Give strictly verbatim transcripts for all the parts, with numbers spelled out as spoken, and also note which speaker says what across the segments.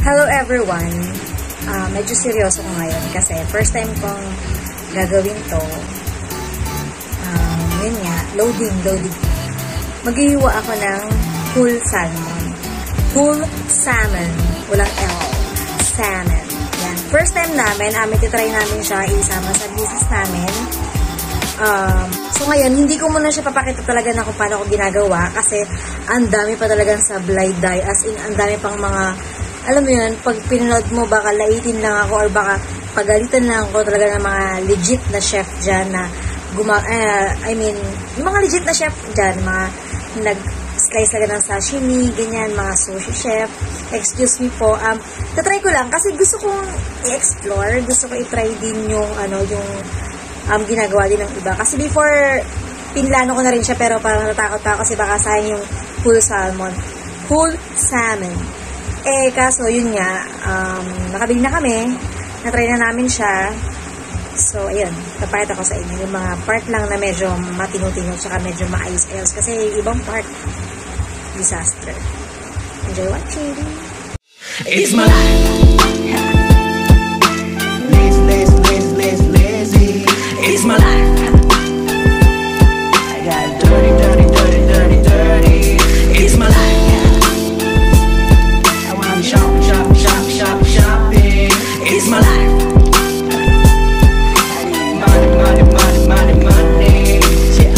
Speaker 1: Hello everyone! Uh, medyo seryoso ko ngayon kasi first time kong gagawin to. Um, yun nga, loading, loading. Maghihiwa ako ng whole salmon. Whole salmon. Walang L. Salmon. Yan. First time namin, um, ititry namin siya isama sa business namin. Um, so ngayon, hindi ko muna siya papakita talaga na kung paano ko ginagawa kasi ang dami pa talagang sablay dye. As in, ang dami pang mga alam mo yun, pag pinanood mo, baka laitin lang ako or baka pagalitan lang ako talaga ng mga legit na chef dyan na guma, uh, I mean, yung mga legit na chef dyan, mga nag-slice talaga ng sashimi, ganyan, mga sushi chef. Excuse me po. Um, tatry ko lang kasi gusto kong i-explore, gusto ko i-try din yung, ano, yung um, ginagawa din ng iba. Kasi before, pinlano ko na rin siya pero parang natakot pa kasi baka sayang yung whole salmon. Whole salmon. Eh, kaso, yun nga, um, nakabili na kami, natry na namin siya. So, ayun, papayat ako sa inyo. Yung mga part lang na medyo matino-tino, tsaka medyo maayos-ayos. Kasi yung ibang part, disaster. Enjoy watching!
Speaker 2: It's my life! Lazy, lazy, lazy, lazy, lazy. It's my life! I got dirty, dirty, dirty, dirty, dirty. It's my life! Shop, shop, shop, shop, shopping. It's my life. Money, money, money, money, money. Yeah.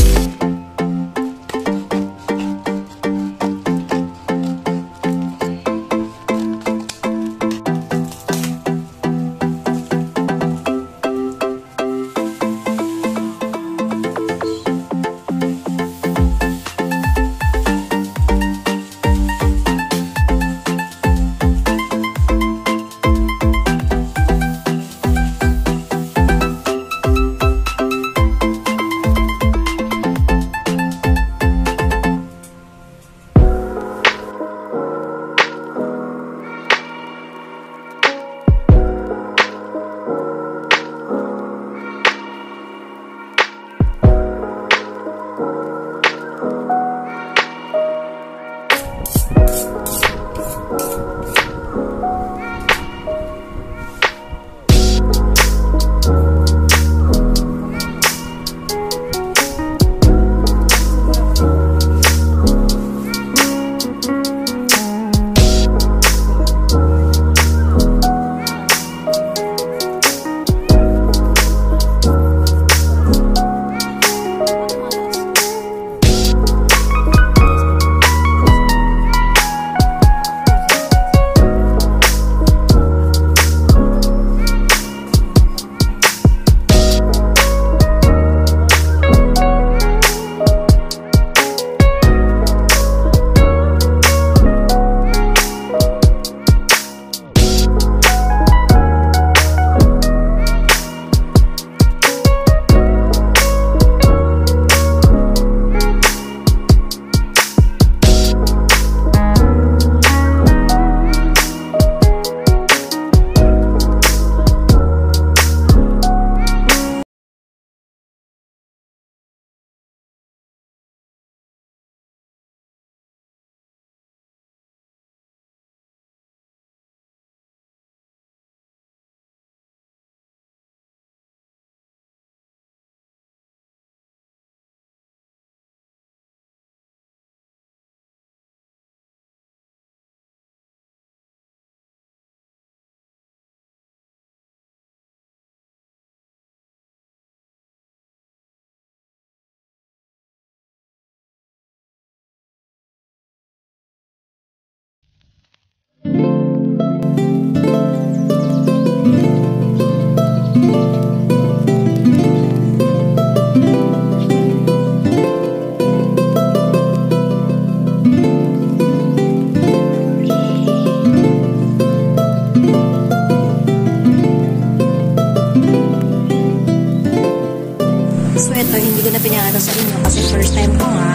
Speaker 1: So, ito, hindi ko na pinakita sa inyo kasi first time ko nga.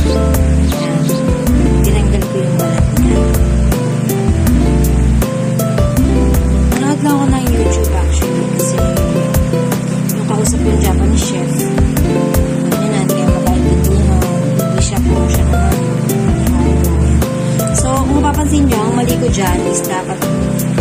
Speaker 1: Ayan. Tinanggal ko yung balat niya. Nanood lang ako ng YouTube actually kasi yung kausap yung Japanese chef. Ano na, hindi kayo mabait dito, no? English siya po siya naman. So, kung mapapansin nyo, ang mali ko dyan is dapat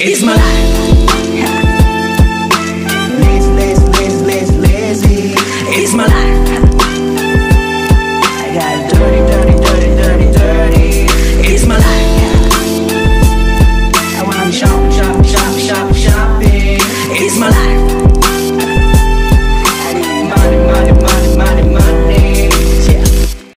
Speaker 2: It's my life.